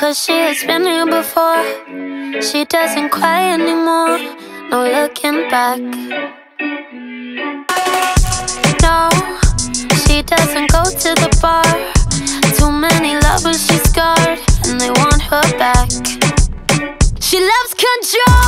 'cause she has been here before. She doesn't cry anymore, no looking back. No, she doesn't go to the bar. Too many lovers she's scarred, and they want her back. She loves control.